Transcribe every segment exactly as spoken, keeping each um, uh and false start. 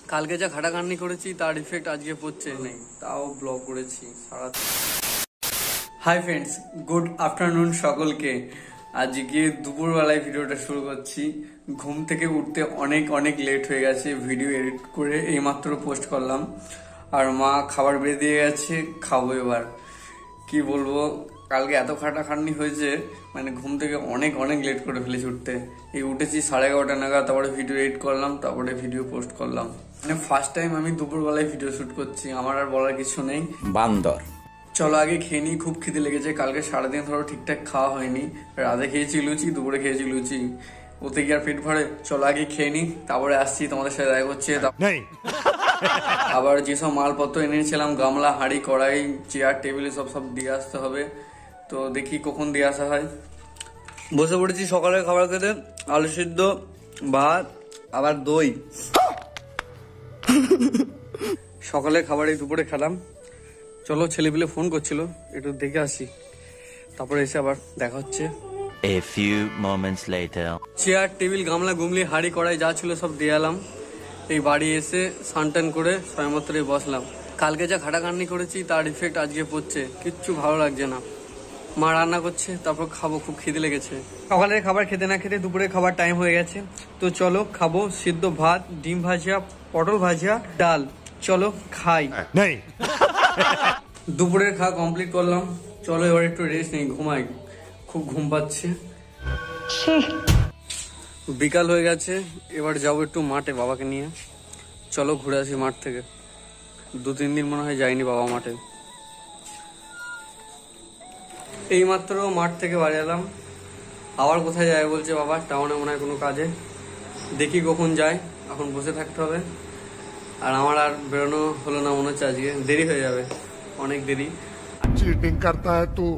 কালকে যা খাটাখাটনি করেছি তার ইফেক্ট আজকে পড়ছে নেই, তাও ব্লগ করেছি সারা। হাই ফ্রেন্ডস, গুড আফটারনুন সকলকে। আজকে দুপুরবেলায় ভিডিওটা শুরু করছি। ঘুম থেকে উঠতে অনেক অনেক লেট হয়ে গেছে, ভিডিও এডিট করে এইমাত্র পোস্ট করলাম। আর মা খাবার বেড়ে দিয়ে গেছে, খাবো এবার। কি বলবো, কালকে এত খাটাখাটনি হয়েছে, মানে ঘুম থেকে অনেক অনেক লেট করে ফেলেছি উঠতে। এই উঠেছি সাড়ে এগারোটা নাগাদ, তারপরে ভিডিও এডিট করলাম, তারপরে ভিডিও পোস্ট করলাম। মানে ফার্স্ট টাইম আমি দুপুরবেলায় ভিডিও শুট করছি, আমার আর বলার কিছু নেই। বান্দর। চলো আগে খেয়ে নিই, খুব খিদে লেগেছে। কালকে সারাদিন ধরো ঠিকঠাক খাওয়া হয়নি, রাতে খেয়েছি লুচি, দুপুরে খেয়েছি লুচি, ওতে কি আর পেট ভরে? চলো আগে খেয়ে নিই, তারপরে আসছি তোমাদের সাথে দেখা হচ্ছে। আবার যেসব মালপত্র এনেছিলাম, গামলা, হাঁড়ি, কড়াই, চেয়ার, টেবিল, সব সব দিয়ে আসতে হবে। তো দেখি কখন দিয়ে আসা হয়। বসে পড়েছি সকালের খাবার খেতে, আলু সিদ্ধ, ভাত, আবার দই। সকালের খাবার এই দুপুরে খেলাম। চলো, ছেলেপিলে ফোন করছিল, একটু দেখে আসি, তারপরে এসে আবার দেখা হচ্ছে। A few moments later. Chair, table, গামলা, গুমলি, হাঁড়ি, কড়াই যা ছিল সব দিয়ে এলাম। এই বাড়ি এসে স্নান করে সময়মাত্র বসলাম। কালকে যা খাটাখাটনি করেছি তার ইফেক্ট আজকে পড়ছে, কিচ্ছু ভালো লাগছে না। মা রান্না করছে, তারপর খাবো, খুব খিদে লেগেছে। সকালের খাবার খেতে না খেতে দুপুরে খাবার টাইম হয়ে গেছে। তো চলো খাবো। সিদ্ধ ভাত, ডিম ভাজিয়া, পটল ভাজিয়া, ডাল। চলো খাই। দুপুরের খাওয়া কমপ্লিট করলাম। চলো এবার একটু রেস্ট নেই, ঘুমাই, খুব ঘুম পাচ্ছে। বিকাল হয়ে গেছে, এবার যাবো একটু মাঠে বাবাকে নিয়ে। চলো ঘুরে আসি মাঠ থেকে, দু তিন দিন মনে হয় যাইনি বাবা মাঠে। এইমাত্র মাঠ থেকে বাড়ি এলাম। আবার কোথায় যায় বলছে বাবা, টাউনে মনে হয় কোনো কাজে। দেখি কখন যায়, এখন বসে থাকতে হবে। আর আমার আর বেরোনো হলো না মনে হচ্ছে, আজকে দেরি হয়ে যাবে, অনেক দেরি। चीटिंग करता है तू,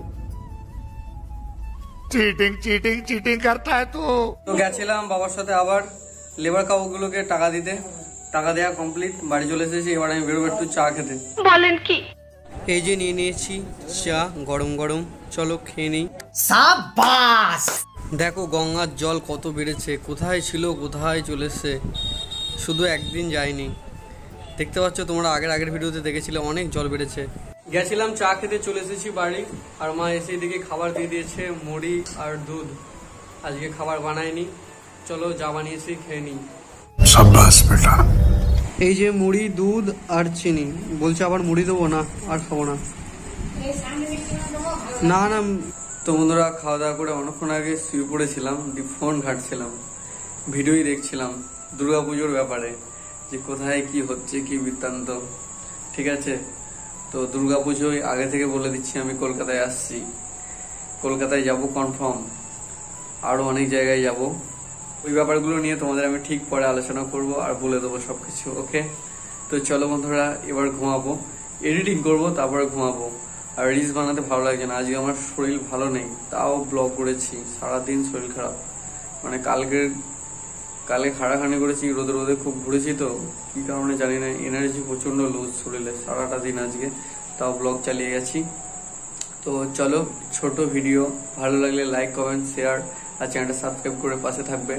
चीटिंग चीटिंग चीटिंग करता है तू। তো গেছিলাম বাবার সাথে আবার লেবার কাকুগুলোকে টাকা দিতে। টাকা দেওয়া কমপ্লিট, বাড়ি চলে এসেছি। এবার আমি বেরোবো একটু চা খেতে। বলেন কি? এই যে নিয়ে নিয়েছি চা, গরম গরম। চলো খেয়ে নিই। সাবাস! দেখো গঙ্গার জল কত বেড়েছে, কোথায় ছিল কোথায় চলে এসছে, শুধু একদিন যায়নি। দেখতে পাচ্ছ তোমরা, আগের আগের ভিডিওতে দেখেছিলে, অনেক জল বেড়েছে। গেছিলাম চা খেতে, চলে এসেছি বাড়ি। আর মা এসে দিকে খাবার দিয়ে দিয়েছে, মুড়ি আর দুধ। আজকে খাবার বানায়নি, চলো যা বানিয়েছি খেয়ে নিই। शाबाश बेटा। এই যে মুড়ি, দুধ আর চিনি। বলছে আবার মুড়ি দেবো না, আর খাবো না। না না। তো বন্ধুরা, খাওয়া দাওয়া করে অনেকক্ষণ আগে শুয়ে পড়েছিলাম, ফোন ঘাটছিলাম, ভিডিওই দেখছিলাম দুর্গাপুজোর ব্যাপারে, যে কোথায় কি হচ্ছে, কি বৃত্তান্ত। ঠিক আছে, তো দুর্গাপুজোয় আগে থেকে বলে দিচ্ছি আমি কলকাতায় আসছি। কলকাতায় যাব কনফার্ম, আরো অনেক জায়গায় যাব। ওই ব্যাপারগুলো নিয়ে তোমাদের আমি ঠিক পরে আলোচনা করব আর বলে দেবো সবকিছু। ওকে, তো চলো বন্ধুরা, এবার ঘুমাবো, এডিটিং করব, তারপরে ঘুমাবো। আর রিলস বানাতে ভালো লাগছে না, আজকে আমার শরীর ভালো নেই, তাও ব্লগ করেছি। সারাদিন শরীর খারাপ, মানে কালকের কালকে খাটাখানি করেছি, রোদে রোদে খুব ঘুরেছি, তো কি কারণে জানি না, এনার্জি প্রচন্ড লুজ শরীরে সারাটা দিন আজকে, তাও ব্লগ চালিয়ে গেছি। তো চলো, ছোট ভিডিও ভালো লাগলে লাইক, কমেন্ট, শেয়ার আর চ্যানেলটা সাবস্ক্রাইব করে পাশে থাকবে।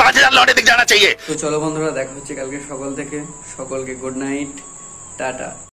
তো চলো বন্ধুরা, দেখা হচ্ছে কালকে সকাল থেকে। সকলকে গুড নাইট, টাটা।